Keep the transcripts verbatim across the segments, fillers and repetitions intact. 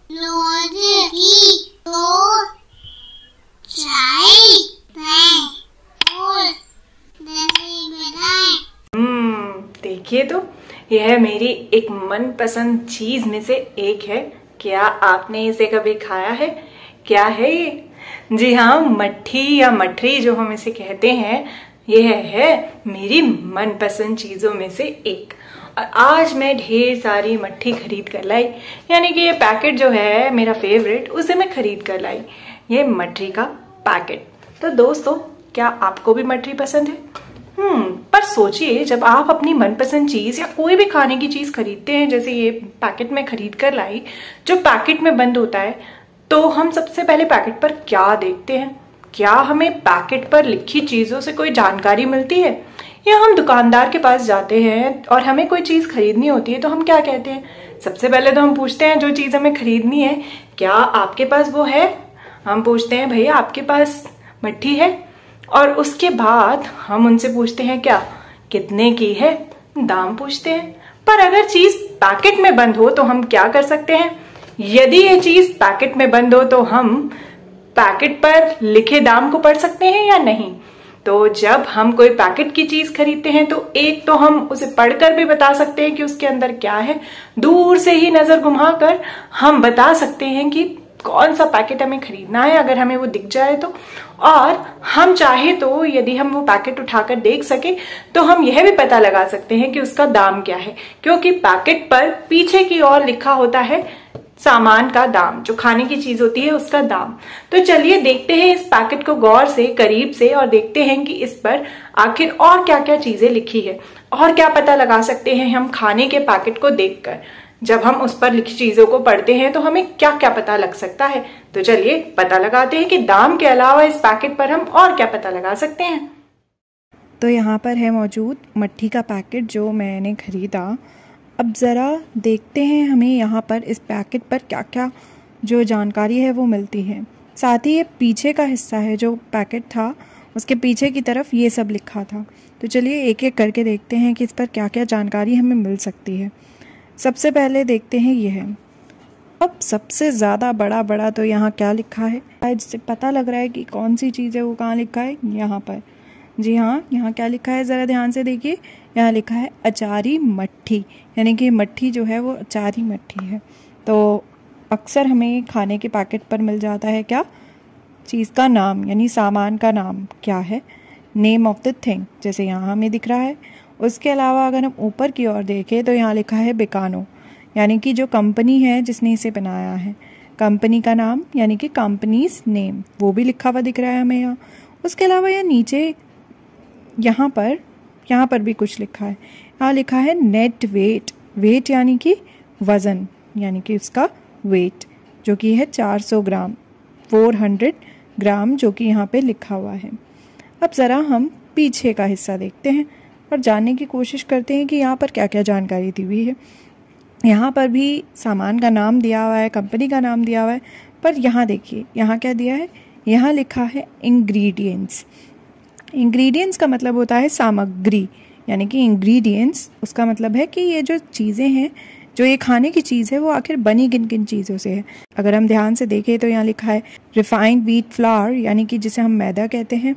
रोज की दो चाय बनाएं और दही बनाएं। हम्म देखिए तो यह मेरी एक मनपसंद चीज में से एक है। क्या आपने इसे कभी खाया है? क्या है ये? जी हाँ, मट्ठी या मठरी जो हम इसे कहते हैं, यह है मेरी मनपसंद चीजों में से एक। और आज मैं ढेर सारी मट्ठी खरीद कर लाई, यानी कि ये पैकेट जो है मेरा फेवरेट, उसे मैं खरीद कर लाई, ये मट्ठी का पैकेट। तो दोस्तों, क्या आपको भी मट्ठी पसंद है? हम्म पर सोचिए, जब आप अपनी मनपसंद चीज या कोई भी खाने की चीज खरीदते हैं, जैसे ये पैकेट में खरीद कर लाई जो पैकेट में बंद होता है, तो हम सबसे पहले पैकेट पर क्या देखते हैं? क्या हमें पैकेट पर लिखी चीजों से कोई जानकारी मिलती है? या हम दुकानदार के पास जाते हैं और हमें कोई चीज खरीदनी होती है तो हम क्या कहते हैं? सबसे पहले तो हम पूछते हैं जो चीज हमें खरीदनी है, क्या आपके पास वो है? हम पूछते हैं भैया आपके पास मट्ठी है? और उसके बाद हम उनसे पूछते हैं क्या कितने की है, दाम पूछते हैं। पर अगर चीज पैकेट में बंद हो तो हम क्या कर सकते हैं? यदि ये चीज पैकेट में बंद हो तो हम पैकेट पर लिखे दाम को पढ़ सकते हैं या नहीं? तो जब हम कोई पैकेट की चीज खरीदते हैं तो एक तो हम उसे पढ़कर भी बता सकते हैं कि उसके अंदर क्या है, दूर से ही नजर घुमाकर हम बता सकते हैं कि कौन सा पैकेट हमें खरीदना है, अगर हमें वो दिख जाए तो। और हम चाहे तो यदि हम वो पैकेट उठाकर देख सके तो हम यह भी पता लगा सकते हैं कि उसका दाम क्या है, क्योंकि पैकेट पर पीछे की ओर लिखा होता है सामान का दाम, जो खाने की चीज होती है उसका दाम। तो चलिए देखते हैं इस पैकेट को गौर से, करीब से, और देखते हैं कि इस पर आखिर और क्या क्या चीजें लिखी है और क्या पता लगा सकते हैं हम खाने के पैकेट को देखकर। जब हम उस पर लिखी चीजों को पढ़ते हैं तो हमें क्या क्या पता लग सकता है। तो चलिए पता लगाते हैं कि दाम के अलावा इस पैकेट पर हम और क्या पता लगा सकते हैं। तो यहाँ पर है मौजूद मट्ठी का पैकेट जो मैंने खरीदा। अब ज़रा देखते हैं हमें यहाँ पर इस पैकेट पर क्या क्या जो जानकारी है वो मिलती है। साथ ही ये पीछे का हिस्सा है, जो पैकेट था उसके पीछे की तरफ ये सब लिखा था। तो चलिए एक एक करके देखते हैं कि इस पर क्या क्या जानकारी हमें मिल सकती है। सबसे पहले देखते हैं ये है। अब सबसे ज़्यादा बड़ा बड़ा तो यहाँ क्या लिखा है, जिससे पता लग रहा है कि कौन सी चीज़ है वो कहाँ लिखा है, यहाँ पर। जी हाँ, यहाँ क्या लिखा है ज़रा ध्यान से देखिए। यहाँ लिखा है अचारी मट्ठी, यानी कि मट्ठी जो है वो अचारी मट्ठी है। तो अक्सर हमें खाने के पैकेट पर मिल जाता है क्या, चीज़ का नाम, यानी सामान का नाम क्या है, नेम ऑफ द थिंग, जैसे यहाँ हमें दिख रहा है। उसके अलावा अगर हम ऊपर की ओर देखें तो यहाँ लिखा है बेकानो, यानी कि जो कंपनी है जिसने इसे बनाया है, कंपनी का नाम, यानी कि कंपनीज नेम, वो भी लिखा हुआ दिख रहा है हमें यहाँ। उसके अलावा यहाँ नीचे यहाँ पर यहाँ पर भी कुछ लिखा है। यहाँ लिखा है नेट वेट, वेट यानी कि वज़न, यानी कि उसका वेट जो कि है चार सौ ग्राम, चार सौ ग्राम, जो कि यहाँ पे लिखा हुआ है। अब ज़रा हम पीछे का हिस्सा देखते हैं और जानने की कोशिश करते हैं कि यहाँ पर क्या क्या जानकारी दी हुई है। यहाँ पर भी सामान का नाम दिया हुआ है, कंपनी का नाम दिया हुआ है, पर यहाँ देखिए यहाँ क्या दिया है, यहाँ लिखा है इंग्रेडिएंट्स। इंग्रेडिएंट्स का मतलब होता है सामग्री, यानी कि इंग्रेडिएंट्स उसका मतलब है कि ये जो चीज़ें हैं, जो ये खाने की चीज़ है, वो आखिर बनी किन किन चीज़ों से है। अगर हम ध्यान से देखें तो यहाँ लिखा है रिफाइंड व्हीट फ्लावर, यानी कि जिसे हम मैदा कहते हैं,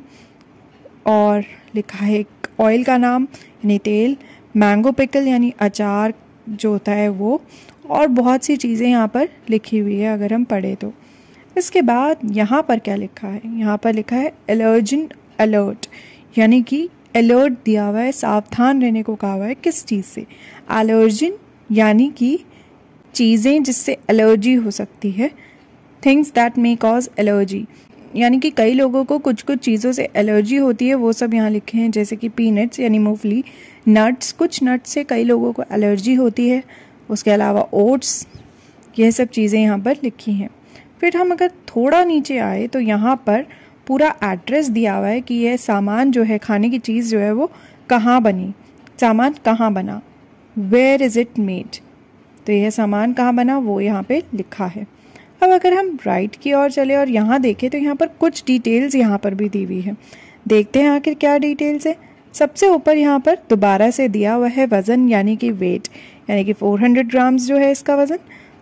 और लिखा है ऑयल का नाम यानी तेल, मैंगो पिकल यानी अचार जो होता है वो, और बहुत सी चीज़ें यहाँ पर लिखी हुई है अगर हम पढ़े तो। इसके बाद यहाँ पर क्या लिखा है, यहाँ पर लिखा है एलर्जन अलर्ट, यानी कि अलर्ट दिया हुआ है, सावधान रहने को कहा हुआ है। किस चीज़ से? एलर्जन यानी कि चीज़ें जिससे एलर्जी हो सकती है, things that may cause allergy, यानी कि कई लोगों को कुछ कुछ चीज़ों से एलर्जी होती है, वो सब यहाँ लिखे हैं, जैसे कि पीनट्स यानी मूंगफली, नट्स, कुछ नट्स से कई लोगों को एलर्जी होती है। उसके अलावा ओट्स, यह सब चीज़ें यहाँ पर लिखी हैं। फिर हम अगर थोड़ा नीचे आए तो यहाँ पर पूरा एड्रेस दिया हुआ है कि यह सामान जो है, खाने की चीज़ जो है वो कहाँ बनी, सामान कहाँ बना, वेयर इज़ इट मेड, तो यह सामान कहाँ बना वो यहाँ पे लिखा है। अब अगर हम राइट की ओर चले और यहाँ देखें तो यहाँ पर कुछ डिटेल्स यहाँ पर भी दी हुई है। देखते हैं आखिर क्या डिटेल्स है। सबसे ऊपर यहाँ पर दोबारा से दिया हुआ है वज़न, यानी कि वेट, यानी कि चार सौ ग्राम्स जो है इसका वज़न।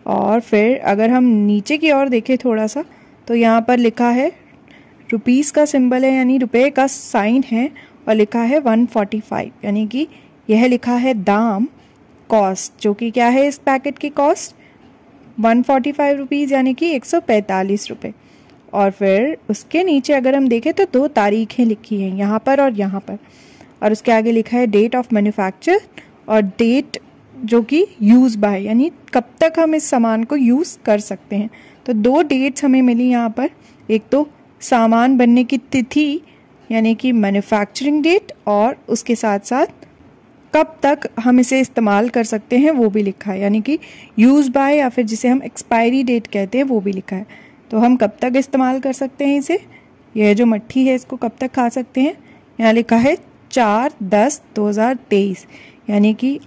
और फिर अगर हम नीचे की ओर देखें थोड़ा सा तो यहाँ पर लिखा है रुपीस का सिंबल है, यानी रुपए का साइन है, और लिखा है वन फोर्टी फाइव, यानी कि यह लिखा है दाम, कॉस्ट, जो कि क्या है इस पैकेट की cost one forty five rupees, यानी कि एक सौ पैंतालीस रुपये। और फिर उसके नीचे अगर हम देखें तो दो तारीखें लिखी हैं यहाँ पर और यहाँ पर, और उसके आगे लिखा है डेट ऑफ मैन्युफैक्चर और डेट जो कि यूज़ बाय, यानी कब तक हम इस सामान को यूज़ कर सकते हैं। तो दो डेट्स हमें मिली यहाँ पर, एक तो सामान बनने की तिथि यानी कि मैन्युफैक्चरिंग डेट, और उसके साथ साथ कब तक हम इसे इस्तेमाल कर सकते हैं वो भी लिखा है, यानी कि यूज़ बाय या फिर जिसे हम एक्सपायरी डेट कहते हैं वो भी लिखा है। तो हम कब तक इस्तेमाल कर सकते हैं इसे, यह जो मट्ठी है इसको कब तक खा सकते हैं, यहाँ लिखा है चार दस दो हज़ार तेईस, यानी कि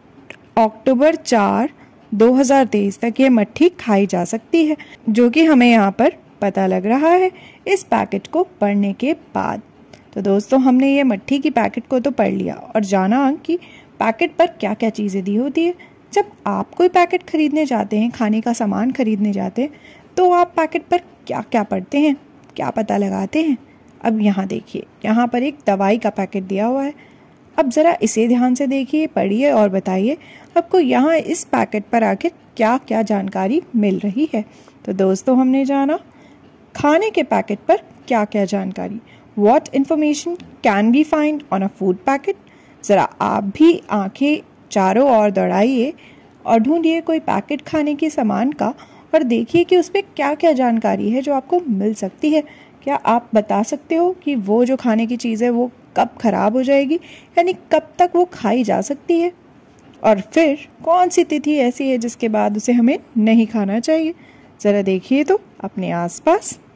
अक्टूबर चार दो हज़ार तेईस तक ये मट्ठी खाई जा सकती है, जो कि हमें यहाँ पर पता लग रहा है इस पैकेट को पढ़ने के बाद। तो दोस्तों हमने ये मट्ठी की पैकेट को तो पढ़ लिया और जाना कि पैकेट पर क्या क्या चीज़ें दी होती है। जब आप कोई पैकेट खरीदने जाते हैं, खाने का सामान खरीदने जाते हैं, तो आप पैकेट पर क्या क्या पढ़ते हैं, क्या पता लगाते हैं। अब यहाँ देखिए, यहाँ पर एक दवाई का पैकेट दिया हुआ है। अब ज़रा इसे ध्यान से देखिए, पढ़िए और बताइए आपको यहाँ इस पैकेट पर आखिर क्या क्या जानकारी मिल रही है। तो दोस्तों हमने जाना खाने के पैकेट पर क्या क्या जानकारी, What information can we find on a food packet? ज़रा आप भी आंखें चारों ओर दौड़ाइए और ढूंढिए कोई पैकेट खाने के सामान का और देखिए कि उस पर क्या क्या जानकारी है जो आपको मिल सकती है। क्या आप बता सकते हो कि वो जो खाने की चीज़ है वो कब ख़राब हो जाएगी, यानी कब तक वो खाई जा सकती है, और फिर कौन सी तिथि ऐसी है जिसके बाद उसे हमें नहीं खाना चाहिए। ज़रा देखिए तो अपने आसपास।